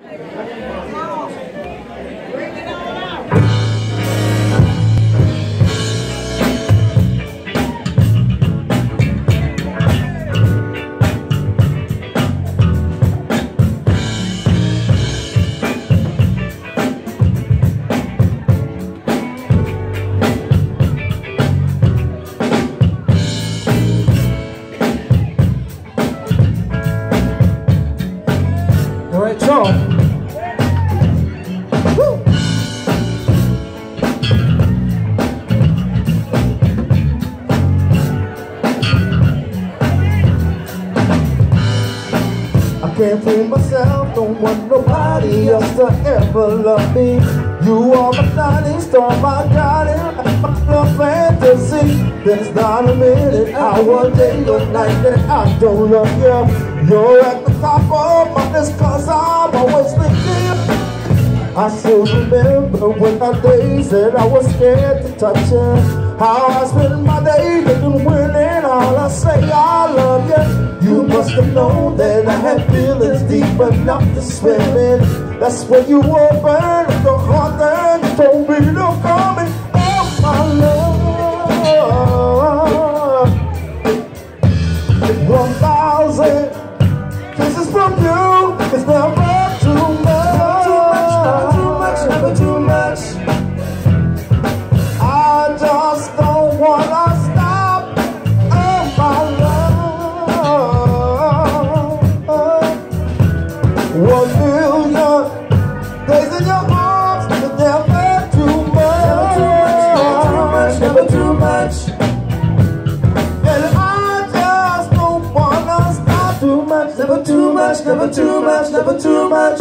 Can't fool myself, don't want nobody else to ever love me. You are my shining star, my darling, my love fantasy. There's not a minute, hour, day or night that I don't love you. You're at the top of my list 'cause I'm always thinking. I still remember when our days that I was scared to touch you. How I spent my day looking winning, all I say I love you. You must have known that I had feelings deep enough to swim in. That's when you opened the heart and you told me to come in. Oh my love, 1,000 kisses from you is never too much. Never too much. I just don't wanna stop. Oh my love, 1 million days in your arms is never too much. Never too much. And I just don't wanna stop. Too much, never too much, never too much, never too much.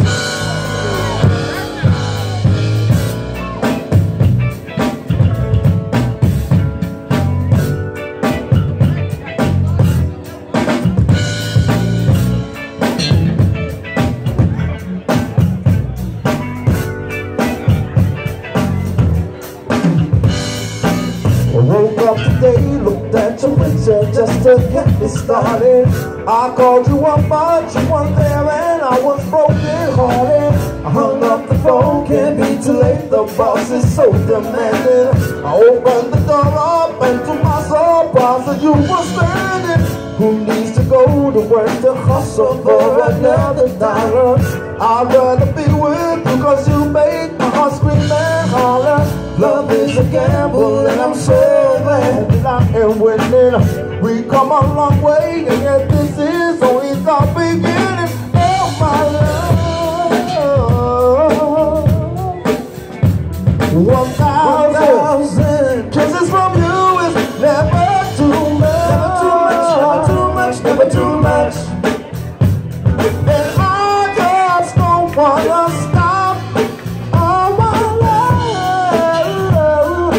Woke up today, looked at your picture just to get me started. I called you up, but you weren't there and I was broken hearted. I hung up the phone, can't be too late, the boss is so demanding. I opened the door up and to my surprise you were standing. Who needs to go to work to hustle for another dollar? I'd rather be with you 'cause you make my heart scream and holler. Love is a gamble and I'm so glad that I am winning. We come a long way and yet this is only the beginning. Oh my love, 1,000 kisses from you is never too much. Never too much, never too much. And I just don't wanna stop. Oh my love,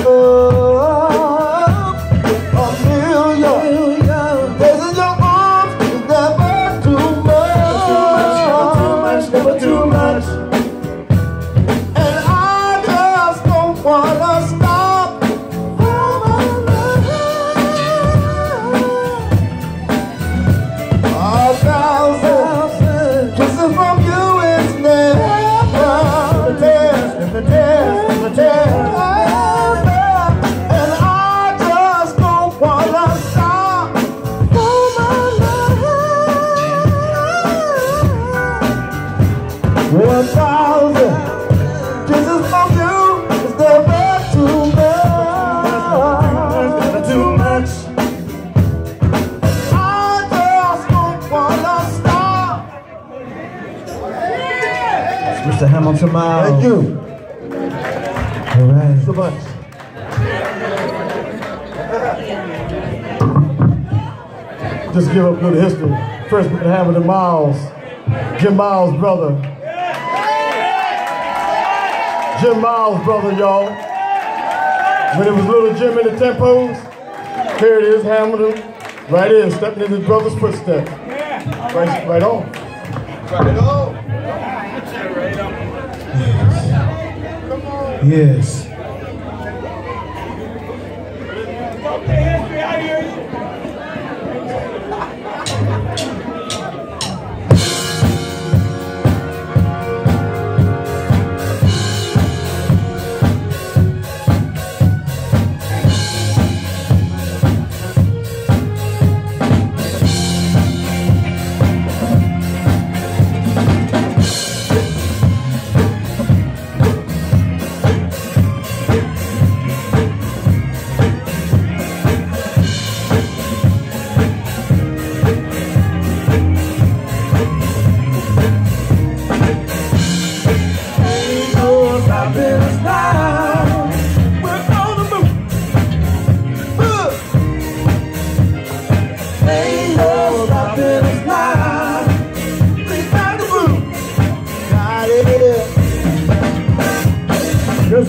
1 million days in your arms is never too much. Never too much. And I just don't wanna stop. Oh my love, 1,000 kisses from you is never and I just don't wanna stop. Oh my love, 1,000 kisses from you is never too much. Never too much. I just don't wanna stop. Mr. Hamilton Miles. Thank you. All right. So much. Just give up good history. First, Mr. Hamilton Miles, Jim Miles' brother. Jim Miles' brother, y'all. When it was little Jim in the Tempos, here it is, Hamilton, right in, stepping in his brother's footsteps. Right on. Right on. Yes.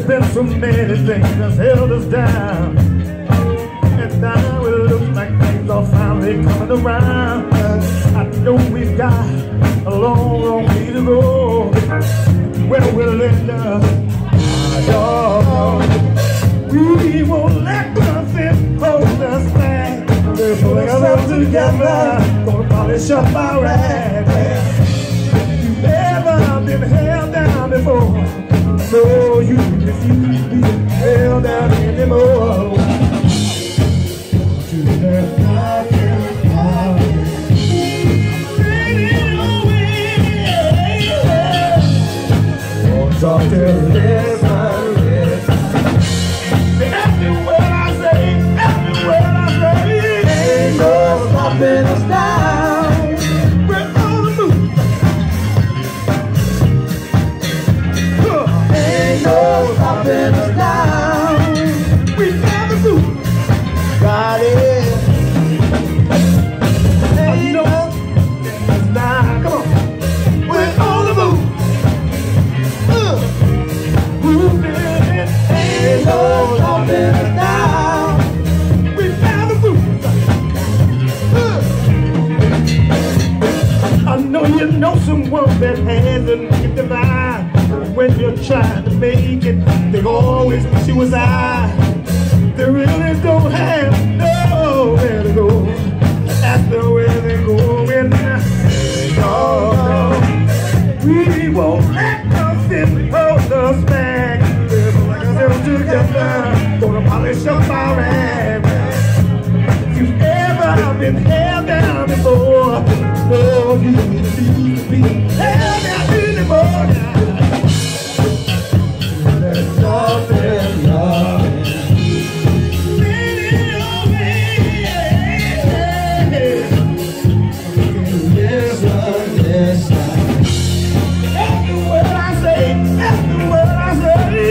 been so many things that's held us down, and now it looks like things are finally coming around. I know we've got a long, long way to go. Where we'll end up, I don't know. We won't let nothing hold us back. We're pulling ourselves together, gonna polish up our act. You've never been held down before, so you refuse to be held down anymore. To that talk to listen. Every word I say, ain't no stopping us down. We're on the move. Ain't no stopping us down. We got the move. Got it. Ain't no stopping us down. Come on. We're on the move. Ain't no stopping us down. We found the move. I know you know someone that has a negative eye. When you're trying to make it, they always wish you was I. They really don't have nowhere to go. That's the way they're going. No, we won't let nothing hold us back. Together, gonna polish up our act. If you've ever been held down before, no, you don't need to be held down anymore. There's nothing, nothing. Every word I say, every word I say.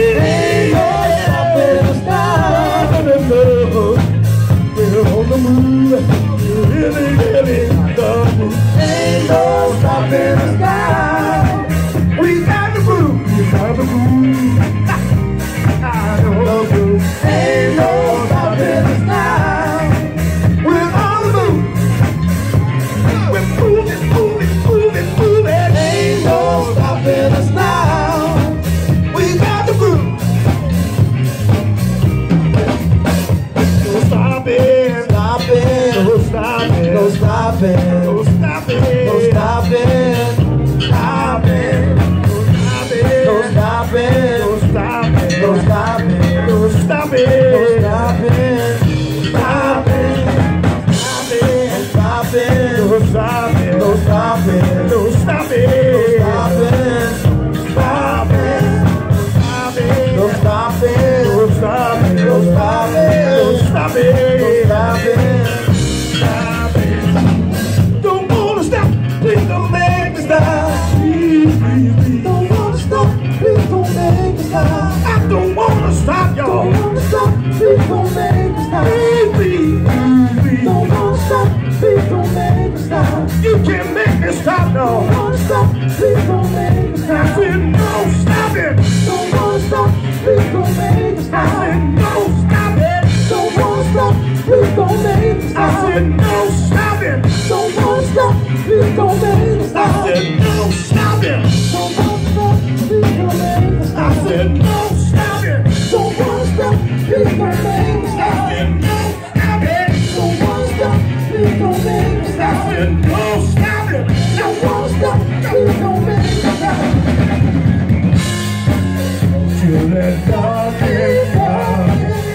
We're on the move, really, really the move. Ain't no stopping us down. We got the groove, we got the groove. I know the groove. Ain't no stopping us down. We're on the move. We're moving, moving, moving, moving. Ain't no stopping us down. We got the groove. Stop it. Stop it. No stopping. No stopping. No stopping. No stopping. Stop it. No stopping. No stopping. No stopping. No stopping. No stopping. Stop it. Stop it. Stop it. No stopping. No stopping. No stopping. Stop it. Stop it. No stopping. No stopping. No stopping. Stop it! Stop it! Stop it! Don't wanna stop, please don't make me stop. Please, please, please. Don't wanna stop, please don't make me stop. I don't wanna stop, y'all. Don't wanna stop, please don't make me stop. Please, please, please. Don't wanna stop, please don't make me stop. You can't make me stop, no. Don't wanna stop, please don't make me stop. I said no, stop it. Don't wanna stop, please don't make me stop. I said no, stop it. Don't wanna stop, please don't make me stop. I said no, stop it. Don't wanna stop, please don't make me stop. I said no, stop it. Don't wanna stop, please don't make me stop. I said no, stop it. Don't wanna stop, please don't make me stop. I said no, stop it. Don't wanna stop, please don't make me stop. I said no, stop it. Don't wanna stop, please don't make me stop. Till that darkest hour.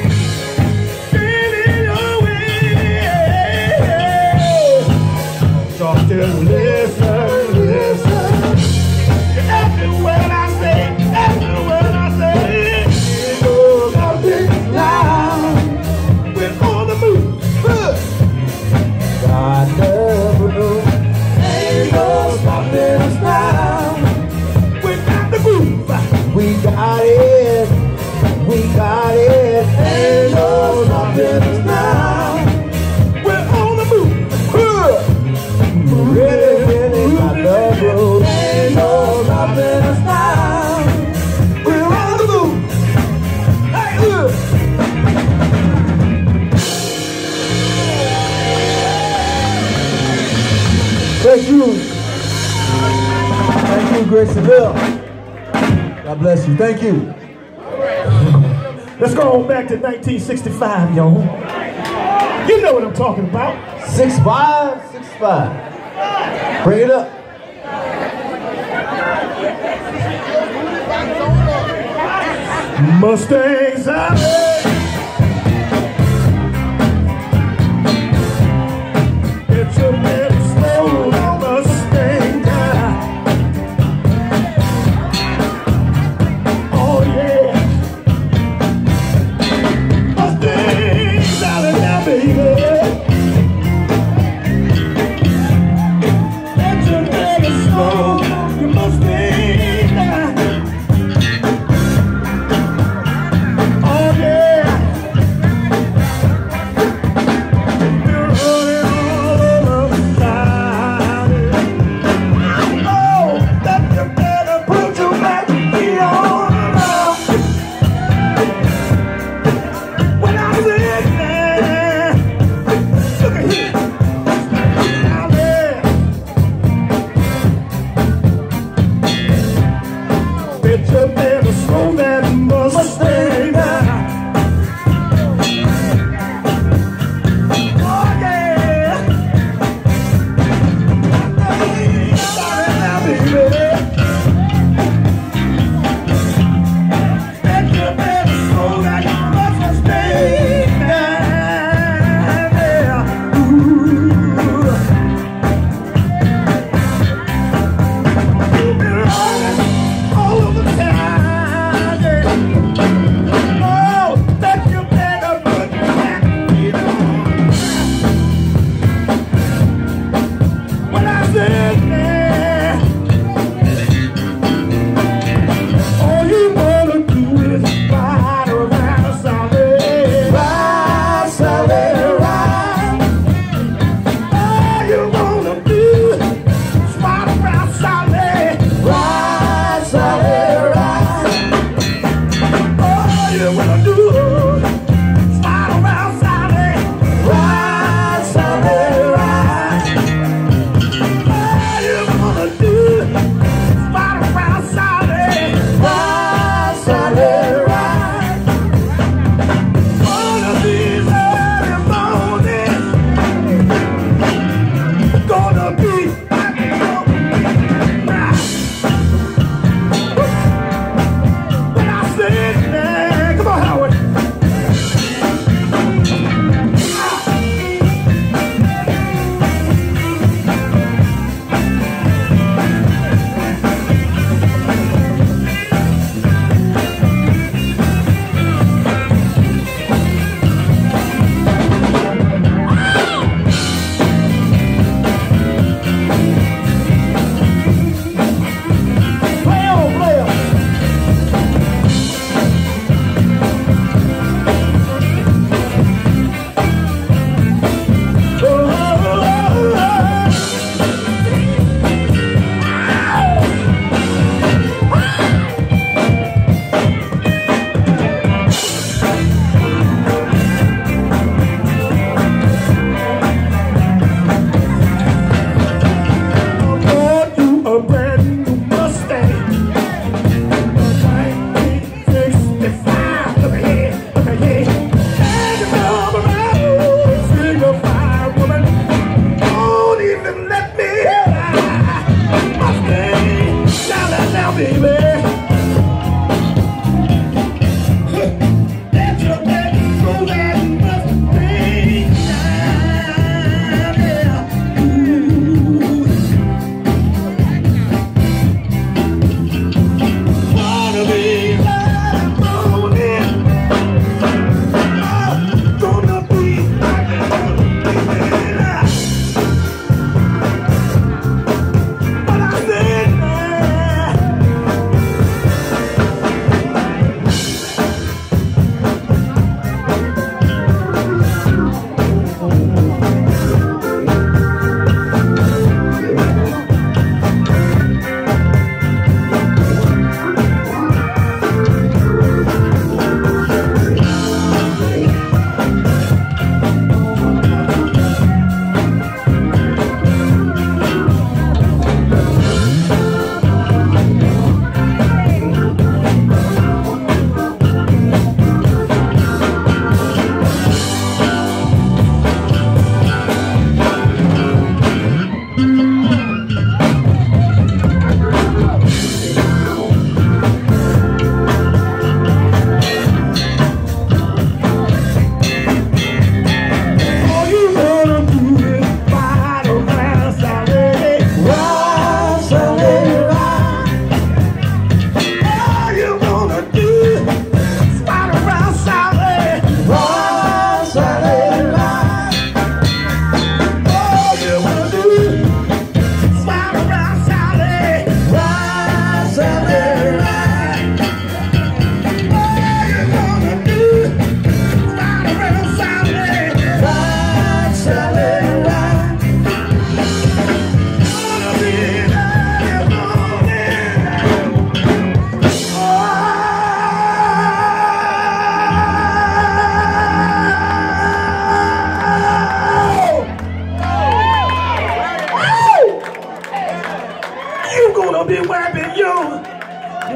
Just listen, listen. Every word I say, every word I say. It goes out this loud. We're on the move. God never knew. Ain't no stopping us now. We got the move. We got it. Grace and Bill. God bless you. Thank you. Let's go on back to 1965, y'all. You know what I'm talking about. 6'5", 6'5". Bring it up. Mustangs out there. It's a little slow Mustang guy. Oh yeah. Mustangs out of there, baby. It's a little slow Mustang guy. Oh yeah.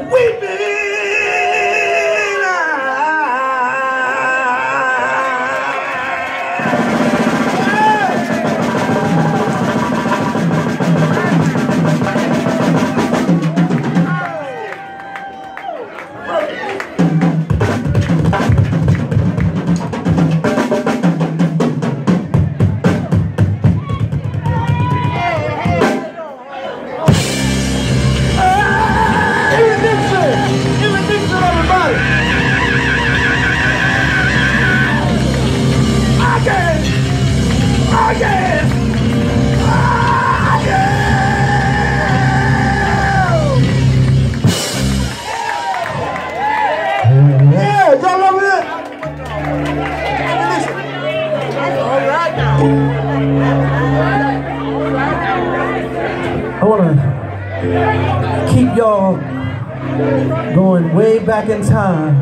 weeping. I want to keep y'all going way back in time.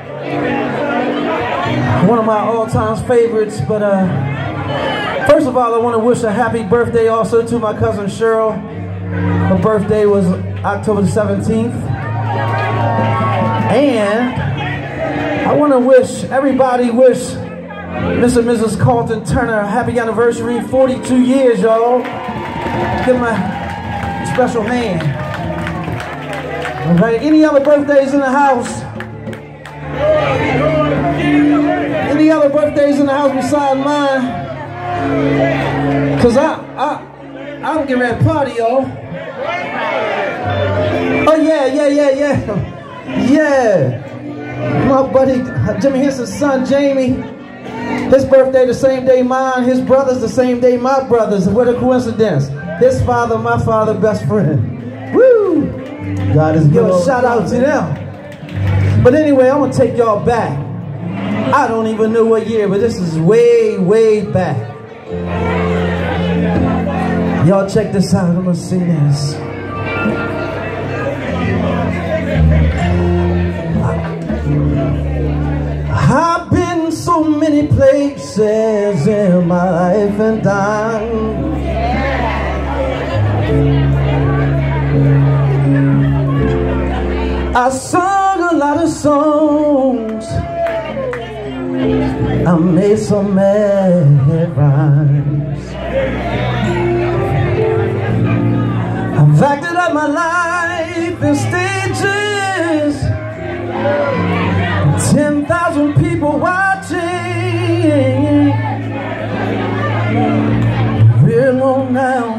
One of my all-time favorites, but first of all, I want to wish a happy birthday also to my cousin Cheryl. Her birthday was October the 17th. And I want to wish everybody, Mr. and Mrs. Carlton Turner a happy anniversary, 42 years, y'all. Give them a special hand. All right, any other birthdays in the house? Any other birthdays in the house besides mine? Cause I'm getting ready to party, y'all. Oh yeah. My buddy Jimmy Henson's son Jamie, his birthday the same day mine. His brother's the same day my brother's. What a coincidence! His father, my father, best friend. Woo! God is good. Give a shout out to them. But anyway, I'm gonna take y'all back. I don't even know what year, but this is way back. Y'all check this out. I'm gonna sing this. I've been so many places in my life and time. I sung a lot of songs. I made some mad rhymes. I've acted out my life in stages. 10,000 people watching. Real long now,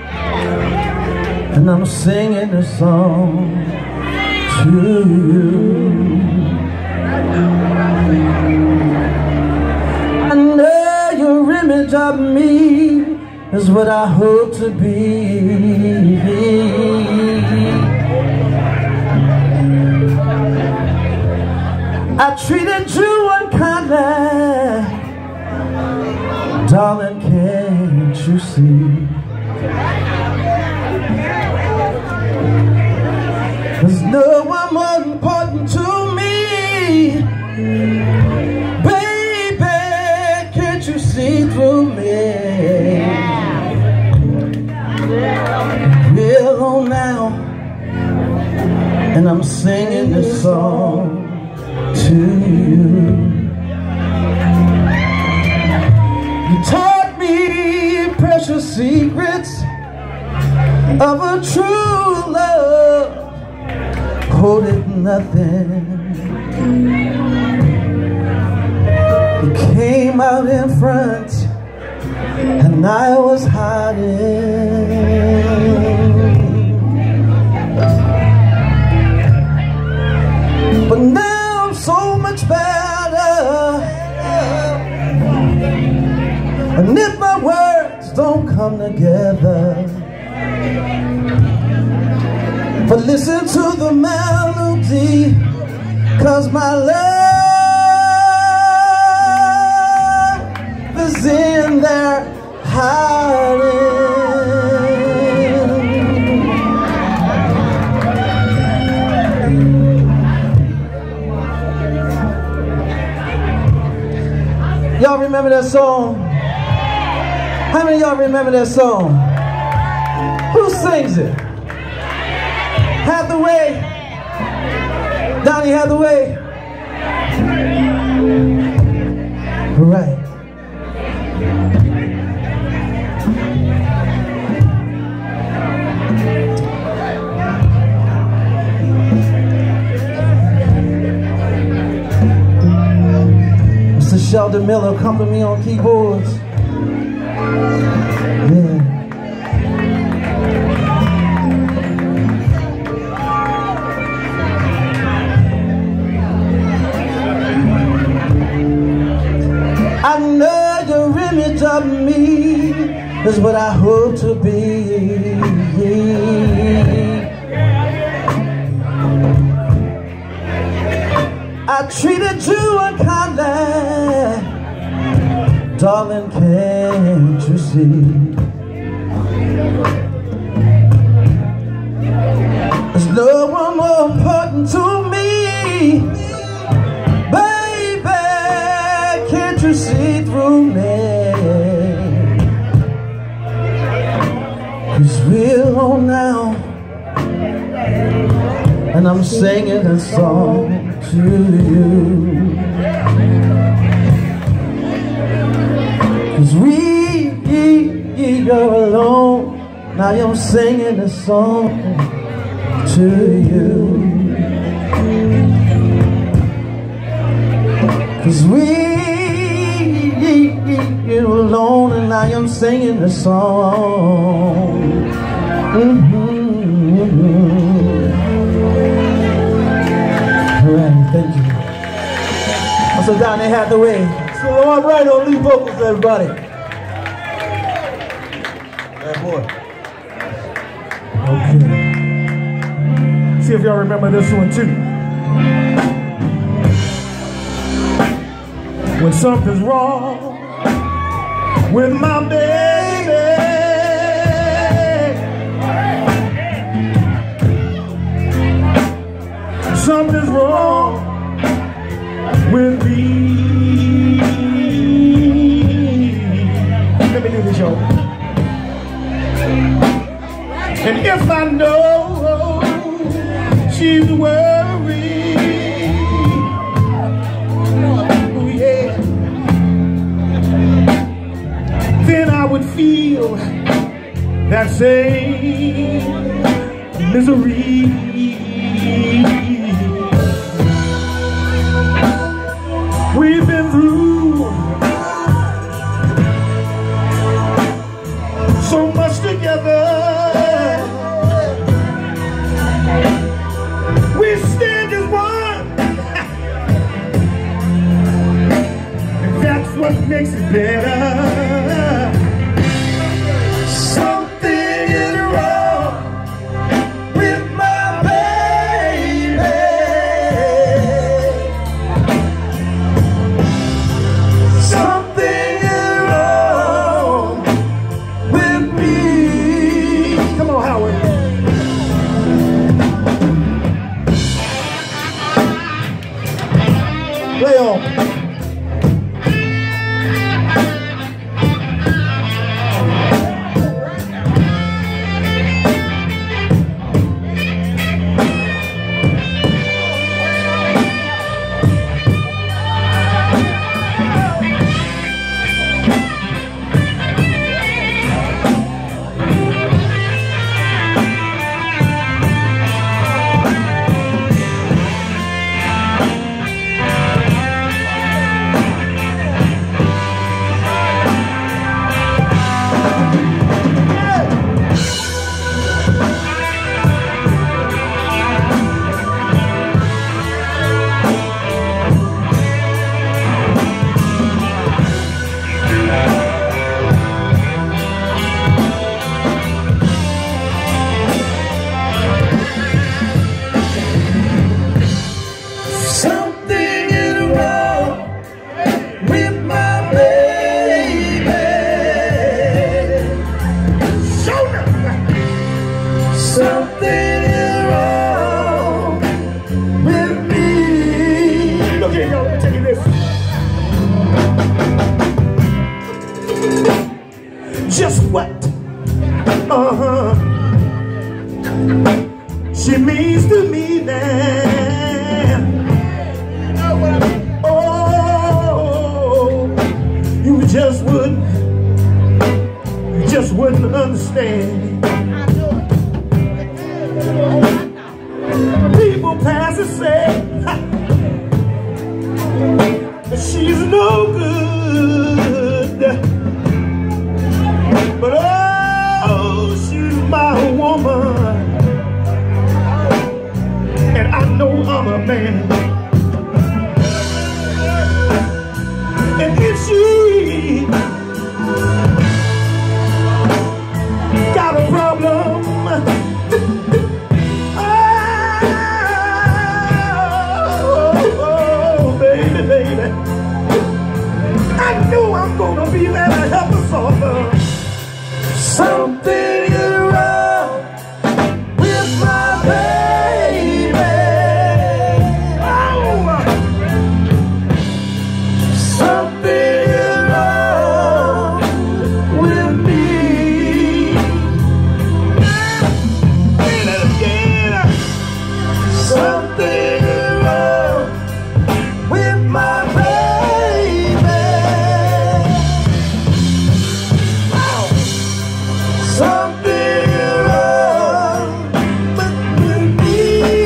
and I'm singing this song to you. I know your image of me is what I hope to be. I treated you unkindly, darling, can't you see? There's no one more important to me, baby, can't you see through me? Real on now, and I'm singing this song to you. You taught me precious secrets of a true love, holding nothing. You came out in front and I was hiding. But now I'm so much better, and if my words don't come together, but listen to the melody, 'cause my love is in there hiding. Y'all remember that song? How many of y'all remember that song? Who sings it? Hathaway? Donny Hathaway. All right. Mr. Sheldon Miller, come to me on keyboards. Yeah. I know your image of me is what I hope to be. I treated you unkindly, darling, can't you see? There's no one more important to me. You see through me, 'cause we're alone now, and I'm singing a song to you. 'Cause you're alone, now I'm singing a song to you. 'Cause you're alone, and I am singing a song. Alright, thank you. Also, Donny Hathaway. So I'm right on lead vocals, everybody. That boy. Okay. See if y'all remember this one too. When something's wrong with my baby, something's wrong with me. Let me do this, y'all. And if I know she's worried, then I would feel that same misery. We've been through so much together. We stand as one, and that's what makes it better. Play on. Just what she means to me now. Oh, you just wouldn't understand. People pass and say that she's no good, but oh, she's my woman, and I know I'm a man. And if she got a problem, oh, baby, baby, I know I'm gonna be there to help her solve her. Something is wrong with my baby. Oh, something is wrong with me. Something is wrong with my baby. Oh. Something is wrong with me.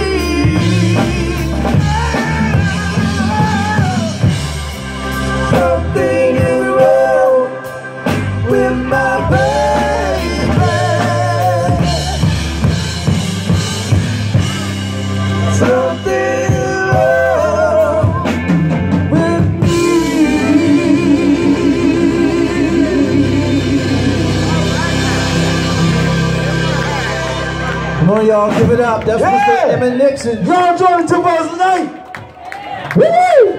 Something is wrong with my baby. Something is wrong with me. Come on, y'all, give it up. That's Mr. Emmett Nixon. Y'all join the 2 bars tonight. Woo!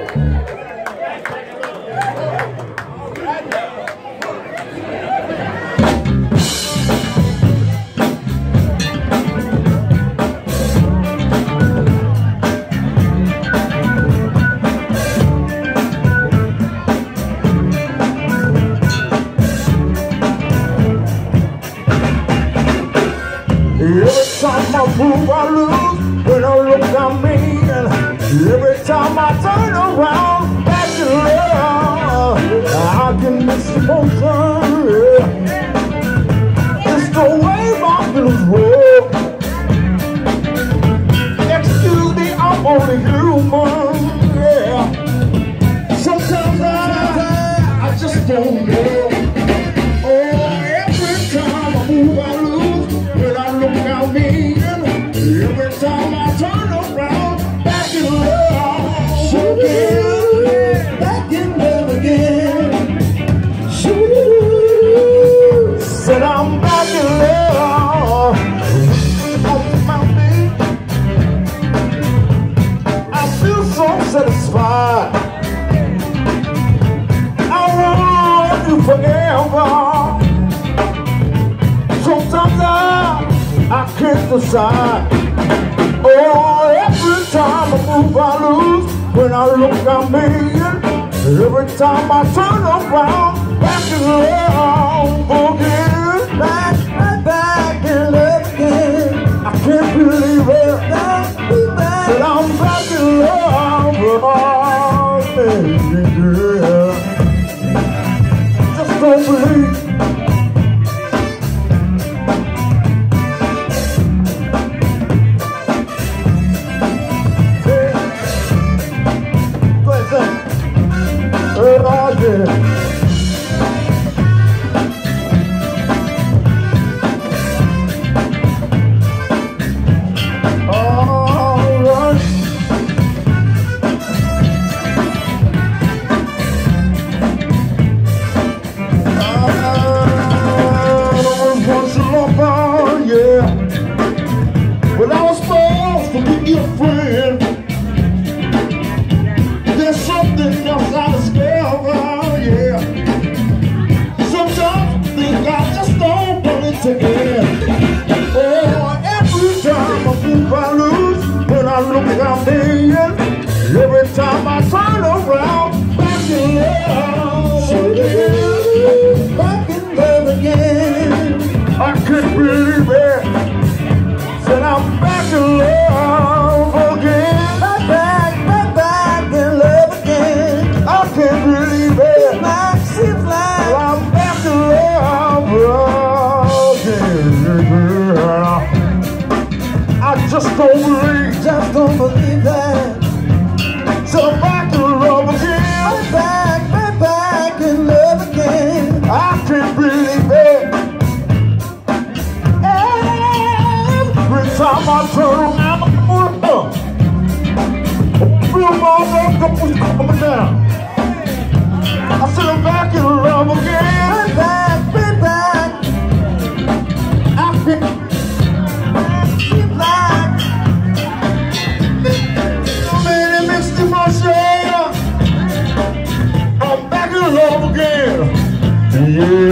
Every time I move, I lose. When I look at me, and every time I turn around, back to love, I can miss emotion. Yeah. It's the way my feelings roll. Excuse me, I'm only human. Yeah. Sometimes I just don't know. Oh, every time I move, I lose. When I look at me, every time I turn around, back in love again, back in love again. Said I'm back in love. On my feet, I feel so satisfied. I want you forever. Sometimes I can't decide. Oh, every time I move, I lose. When I look at me, every time I turn around, back in love again. Back in love again. I can't believe it. But I'm back in love again. Just don't believe. Oh, yeah. All right. I was once a lover, yeah. But I was supposed to be your friend. There's something else I discover, yeah. Sometimes think I just don't want it to end. Oh, every time I move, I lose. When I look at me, every time I turn around, back in love again. Back in love again. I can't believe it. Said I'm back in love again. Back in love. Yeah.